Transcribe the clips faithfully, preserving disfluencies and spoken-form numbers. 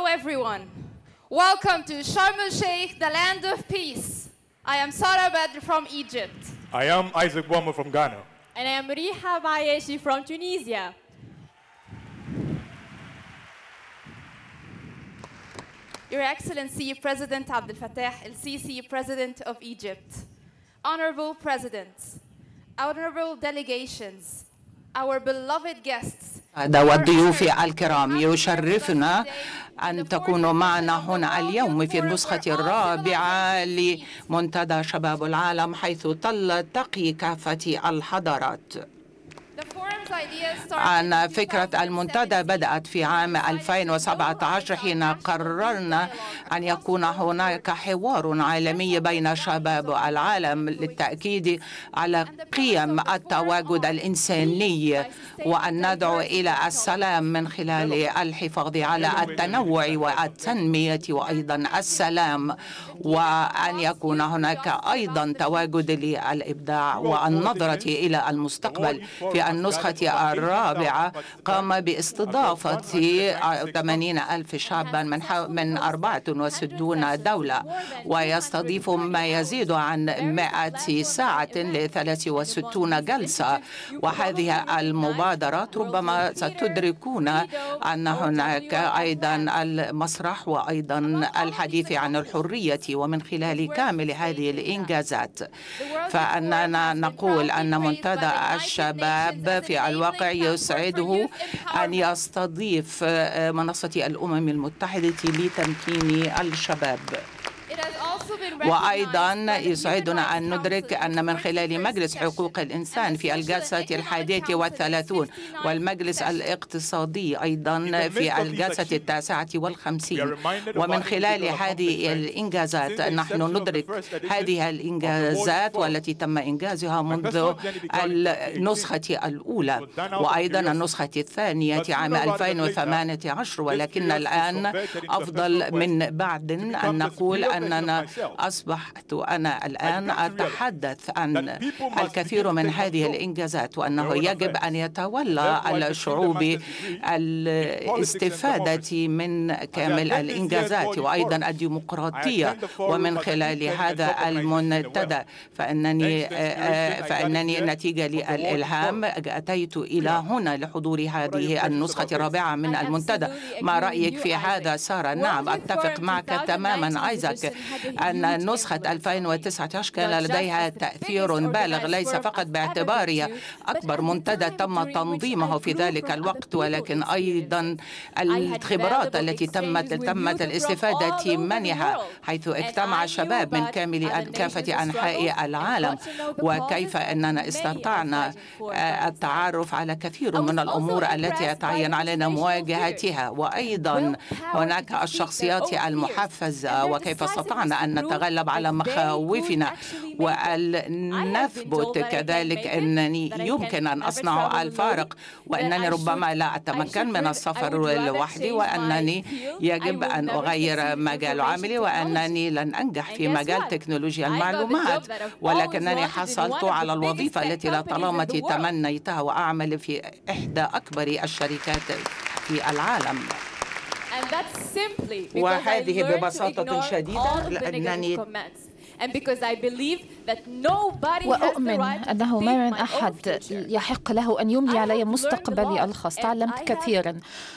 everyone. Welcome to Sharm el-Sheikh, the land of peace. I am Sarah Badr from Egypt. I am Isaac Bouma from Ghana. And I am Riha Bayeshi from Tunisia. Your Excellency President Abdel Fattah el-Sisi, President of Egypt, honorable presidents, honorable delegations, our beloved guests, والضيوف الكرام، يشرفنا أن تكونوا معنا هنا اليوم في النسخة الرابعة لمنتدى شباب العالم، حيث تلتقي كافة الحضارات. أن فكرة المنتدى بدأت في عام ألفين وسبعة عشر حين قررنا أن يكون هناك حوار عالمي بين شباب العالم للتأكيد على قيم التواجد الإنساني، وأن ندعو إلى السلام من خلال الحفاظ على التنوع والتنمية وأيضا السلام، وأن يكون هناك أيضا تواجد للإبداع والنظرة إلى المستقبل. في النسخة الرابعة قام باستضافة ثمانين ألف شابا من من أربعة وستين دولة، ويستضيف ما يزيد عن مئة ساعة ل ثلاث وستين جلسة. وهذه المبادرات ربما ستدركون أن هناك أيضا المسرح وأيضا الحديث عن الحرية، ومن خلال كامل هذه الإنجازات فأننا نقول أن منتدى الشباب في الواقع يسعده أن يستضيف منصة الأمم المتحدة لتمكين الشباب. وأيضا يسعدنا أن ندرك أن من خلال مجلس حقوق الإنسان في الجلسة الحادية والثلاثون والمجلس الاقتصادي أيضا في الجلسة التاسعة والخمسين، ومن خلال هذه الإنجازات نحن ندرك هذه الإنجازات والتي تم إنجازها منذ النسخة الأولى وأيضا النسخة الثانية عام ألفين وثمانية عشر، ولكن الآن أفضل من بعد أن نقول أننا أصبحت أنا الآن أتحدث عن الكثير من هذه الإنجازات، وأنه يجب أن يتولى الشعوب الاستفادة من كامل الإنجازات وأيضا الديمقراطية. ومن خلال هذا المنتدى فإنني فإنني نتيجة للإلهام أتيت إلى هنا لحضور هذه النسخة الرابعة من المنتدى. ما رأيك في هذا سارة؟ نعم، أتفق معك تماما آيزاك أن نسخة ألفين وتسعة عشر كان لديها تأثير بالغ، ليس فقط باعتبارها أكبر منتدى تم تنظيمه في ذلك الوقت، ولكن أيضا الخبرات التي تمت تمت الاستفادة منها، حيث اجتمع شباب من كامل كافة أنحاء العالم، وكيف أننا استطعنا التعرف على كثير من الأمور التي يتعين علينا مواجهتها، وأيضا هناك الشخصيات المحفزة وكيف استطعنا أن نتغلب على مخاوفنا وأن نثبت كذلك أنني يمكن أن أصنع الفارق، وأنني ربما لا أتمكن من السفر لوحدي، وأنني يجب أن أغير مجال عملي، وأنني لن أنجح في مجال تكنولوجيا المعلومات، ولكنني حصلت على الوظيفة التي لطالما تمنيتها وأعمل في إحدى أكبر الشركات في العالم. وهذه ببساطة شديدة لأنني وأؤمن أنه ما من أحد يحق له أن يملي علي مستقبلي الخاص. تعلمت كثيرا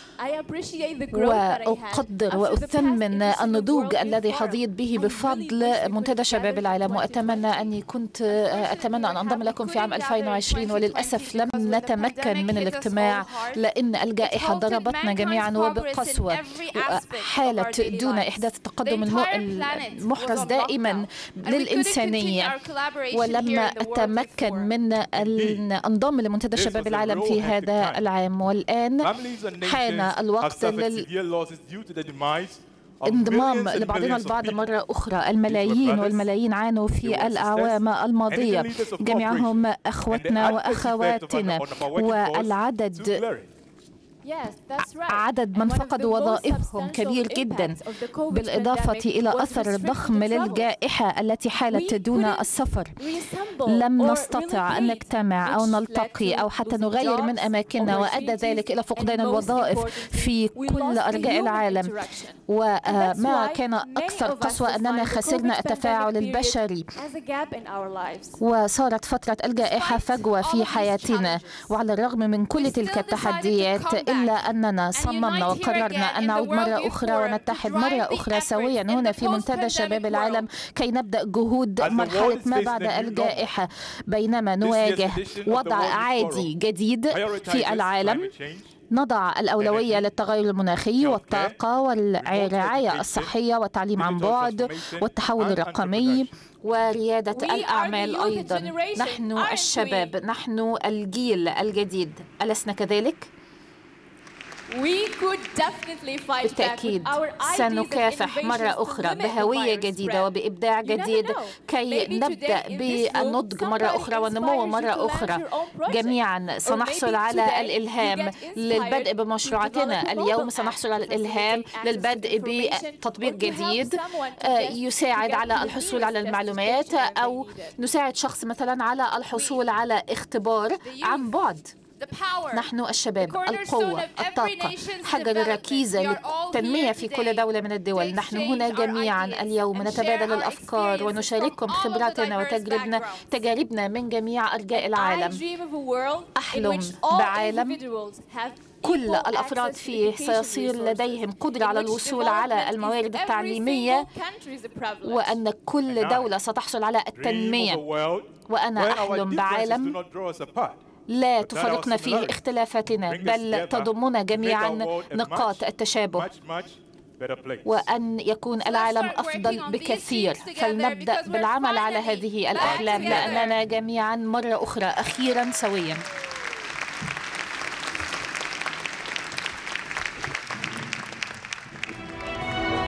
وأقدر وأثمن النضوج الذي حظيت به بفضل منتدى شباب العالم، وأتمنى أني كنت أتمنى أن أنضم لكم في عام ألفين وعشرين، وللأسف لم نتمكن من الاجتماع لأن الجائحة ضربتنا جميعا وبقسوة، حالة دون إحداث التقدم المحرز دائما للإنسانية، ولم أتمكن من أن أنضم لمنتدى شباب العالم في هذا العام. والآن حان الوقت للانضمام لبعضنا البعض مرة أخرى. الملايين والملايين عانوا في الأعوام الماضية، جميعهم أخوتنا وأخواتنا، والعدد عدد من فقدوا وظائفهم كبير جدا، بالإضافة إلى أثر ضخم للجائحة التي حالت دون السفر. لم نستطع أن نجتمع أو نلتقي أو حتى نغير من أماكننا، وأدى ذلك إلى فقدان الوظائف في كل أرجاء العالم. وما كان أكثر قسوة أننا خسرنا التفاعل البشري، وصارت فترة الجائحة فجوة في حياتنا. وعلى الرغم من كل تلك التحديات إلا أننا صممنا وقررنا أن نعود مرة أخرى ونتحد مرة أخرى سويا هنا في منتدى شباب العالم كي نبدأ جهود مرحلة ما بعد الجائحة، بينما نواجه وضع عادي جديد في العالم. نضع الأولوية للتغير المناخي والطاقة والرعاية الصحية والتعليم عن بعد والتحول الرقمي وريادة الأعمال أيضا. نحن الشباب، نحن الجيل الجديد، ألسنا كذلك؟ بالتأكيد سنكافح مرة أخرى بهوية جديدة وبإبداع جديد كي نبدأ بالنضج مرة أخرى والنمو مرة أخرى. جميعا سنحصل على الإلهام للبدء بمشروعاتنا. اليوم سنحصل على الإلهام للبدء بتطبيق جديد يساعد على الحصول على المعلومات، أو نساعد شخص مثلا على الحصول على اختبار عن بعد. نحن الشباب، القوة، الطاقة، حجر الركيزة للتنمية في كل دولة من الدول. نحن هنا جميعا اليوم نتبادل الأفكار ونشارككم خبراتنا وتجربنا تجاربنا من جميع أرجاء العالم. أحلم بعالم كل الأفراد فيه سيصير لديهم قدرة على الوصول على الموارد التعليمية، وأن كل دولة ستحصل على التنمية. وأنا أحلم بعالم لا تفرقنا فيه اختلافاتنا، بل تضمنا جميعا نقاط التشابه، وأن يكون العالم أفضل بكثير. فلنبدأ بالعمل على هذه الأحلام لأننا جميعا مرة أخرى أخيرا سويا.